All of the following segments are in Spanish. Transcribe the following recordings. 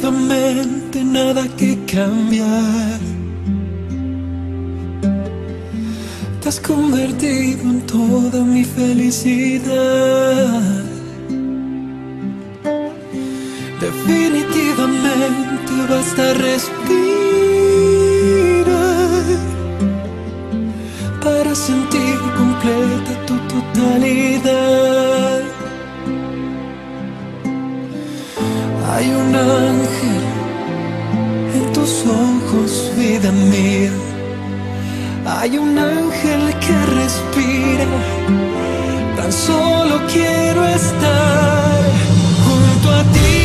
definitivamente nada que cambiar. Te has convertido en toda mi felicidad. Definitivamente basta respirar para sentir completa tu totalidad. Hay un ángel en tus ojos, vida mía. Hay un ángel que respira. Tan solo quiero estar junto a ti,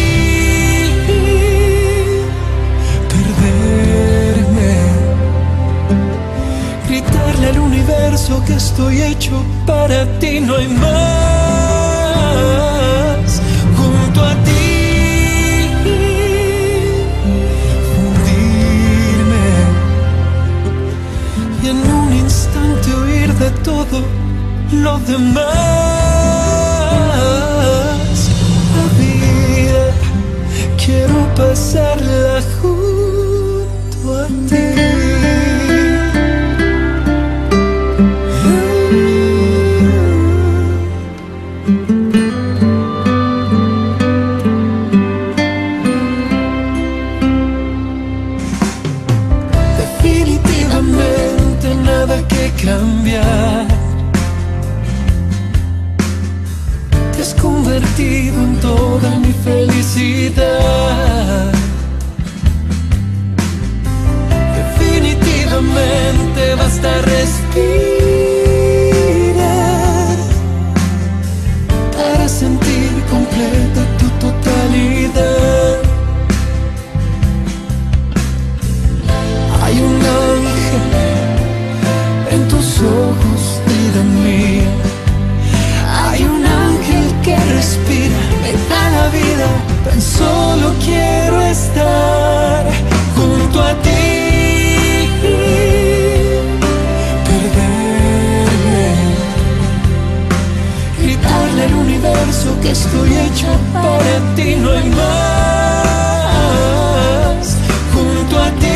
perderme, gritarle al universo que estoy hecho para ti, no hay más. Junto a ti de todo lo demás. La vida quiero pasarla junto a ti. Definitivamente nada que cambiar. Te has convertido en toda mi felicidad. Definitivamente basta respirar para sentir completa tu totalidad. Hay un ángel en tus ojos, vida mía. Hay un ángel que respira, me da la vida. Tan solo quiero estar junto a ti, perderme, gritarle al universo que estoy hecho para ti, no hay más. Junto a ti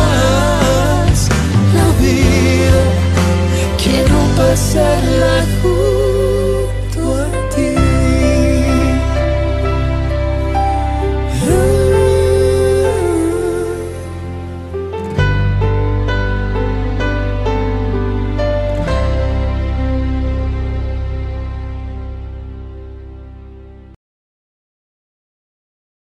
pasarla juntos.